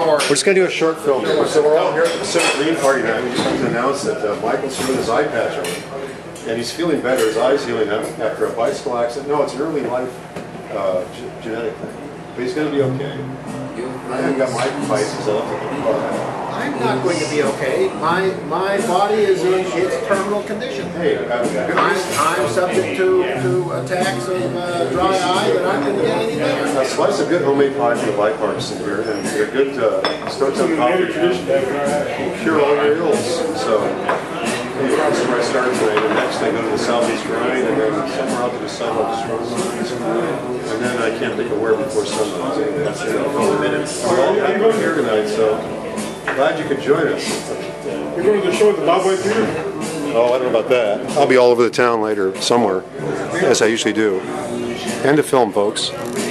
We're just going to do a short film. So we're all here at the Pacific Green Party now. We just want to announce that Michael's putting his eye patch on. And he's feeling better. His eye's healing up after a bicycle accident. No, it's an early life genetic thing. But he's going to be okay. I haven't got my devices up. I'm not going to be okay. My body is in its terminal condition. Hey, I'm subject to attacks of dry eye that aren't going to get any better. Slice of good homemade pie for the bipartisan here, and they're good starts on coffee. Cure all your ills. So anyway, this is where I started today. And next I go to the Southeast Rhine, and then somewhere out to the Seibold. And then I can't think of where before sunrise. That's in a couple of minutes. We're all happy here tonight, so glad you could join us. You're going to the show at the Bob White Theater? Oh, I don't know about that. I'll be all over the town later, somewhere, as I usually do. And to film, folks.